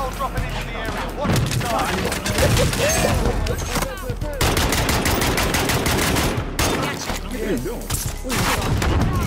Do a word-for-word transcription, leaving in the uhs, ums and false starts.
hostile dropping into the area. Watch the side. What are you doing? What are you doing?